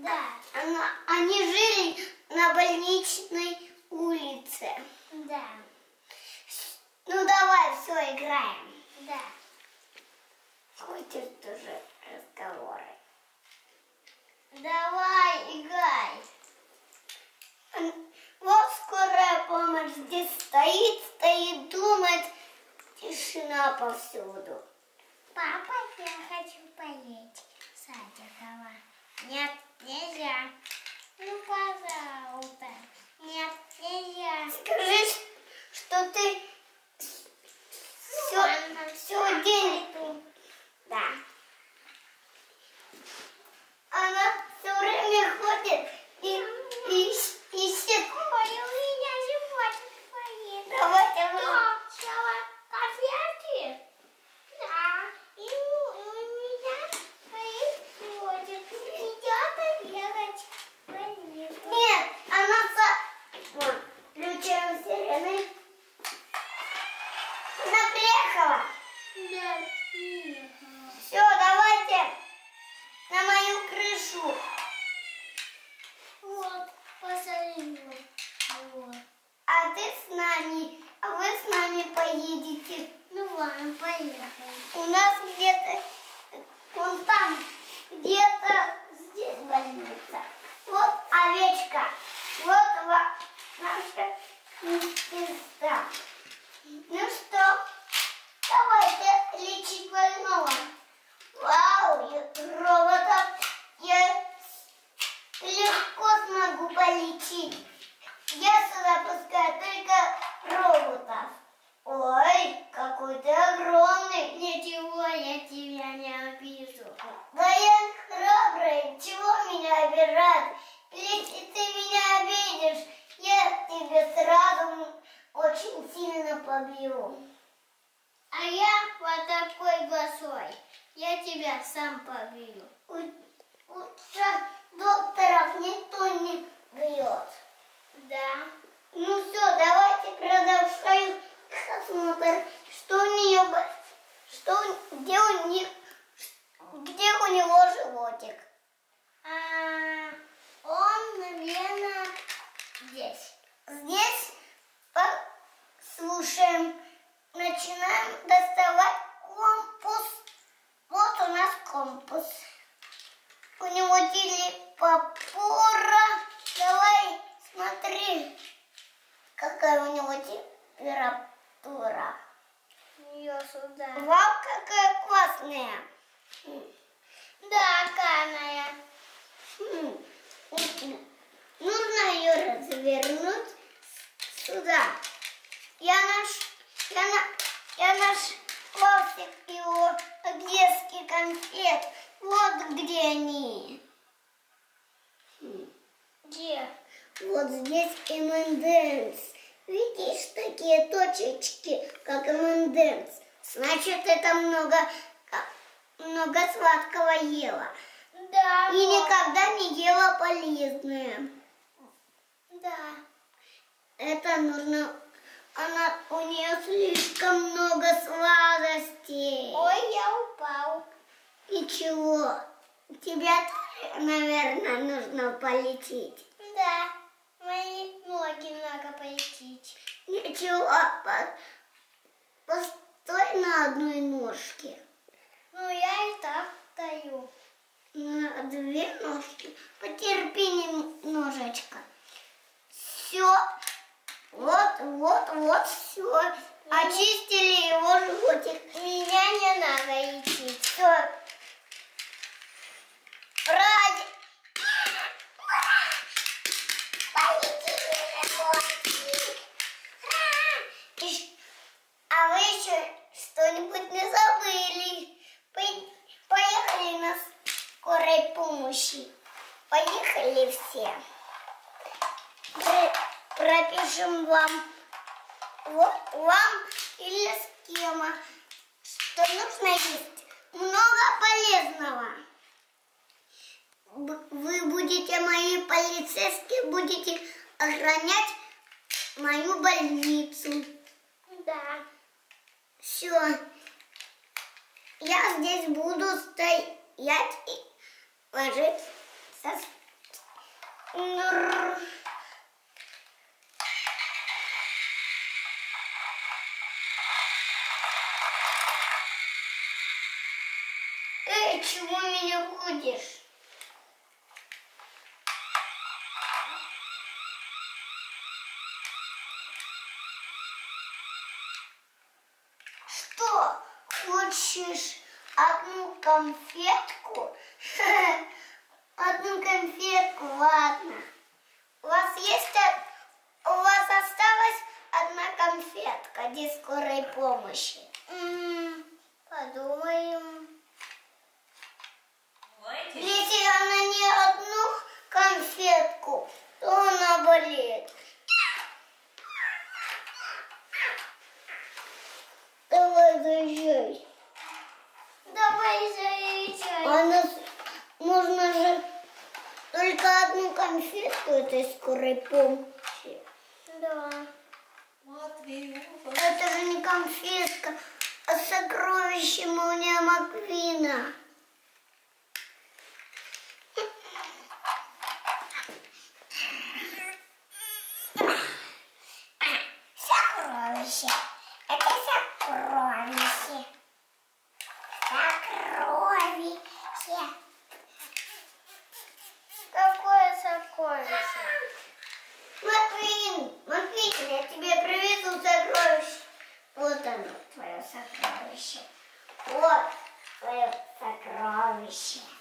Да. Они жили на больничной улице. Да. Ну давай, все, играем. Да. Хватит тоже разговоры. Давай, играй. Вот скорая помощь здесь стоит, думает, тишина повсюду. Папа, я хочу поесть Садикова. Нет, нельзя. Ну, пожалуйста. Нет, нельзя. Скажи, что ты все день... Да. Она все время ходит и ищет. Ой, у меня животик болит. Давайте вы... Сначала конфетки. Да. И у меня болит животик. Идет бегать. Болит. Нет, она... Вот, включаем сирены. Она приехала. Да, приехала. Все, давайте на мою крышу. Вот, посмотри. Вот. А вы с нами поедете. Ну ладно, поехали. У нас где-то, вон там, где-то здесь больница. Вот овечка. Вот наша медсестра. Ну что, давайте лечить больного. Вау, роботов я легко смогу полечить. Я сюда пускаю только роботов. Ой, какой ты огромный. Ничего, я тебя не обижу. Да я храбрый, чего меня обижать? Если ты меня обидишь, я тебя сразу очень сильно побью. А я вот такой большой. Я тебя сам побью. Сейчас докторов никто не бьет. Да. Ну все, давайте продолжаем осмотр. Что у нее, где у него животик? Он, наверное, здесь. Здесь слушаем, начинаем доставать компас. Вот у нас компас. У него температура. Давай, смотри, какая у него температура. Ее сюда. Вау, какая классная. Да, каная. Нужно ее развернуть сюда. Я наш классик его детский конфет. Вот где они. Где? Вот здесь M&M's. Видишь, такие точечки, как M&M's. Значит, это много сладкого ела. Да. И никогда не ела полезное. Да. Это нужно... У нее слишком много сладостей. Ой, я упал. И чего? Тебя тоже, наверное, нужно полечить. Да. Мои ноги надо полечить. Ничего, постой на одной ножке. Ну, я и так стою. На две ножки. Потерпи немножечко. Все. Вот, все. Очистили его животик. Меня не надо лечить. Все. Ради. Полетели животик. А вы еще что-нибудь не забыли? Поехали на скорой помощи. Поехали все. Пропишем вам или схема, что нужно есть много полезного. Вы будете мои полицейские, будете охранять мою больницу. Да. Все. Я здесь буду стоять и ложиться Эй, чего меня будешь? Что, хочешь одну конфетку? Одну конфетку, ладно. У вас осталась одна конфетка для скорой помощи. Подумаем. Если она не одну конфетку, то она болеет. Давай заезжай. Давай заезжай. Можно же только одну конфетку этой скорой помощи. Да. Это же не конфетка, а сокровище Молния Маквина. Сокровище. Это сокровище. Сокровище. Какое сокровище? Маквин, я тебе привезу сокровище. Вот оно, твое сокровище. Вот твое сокровище.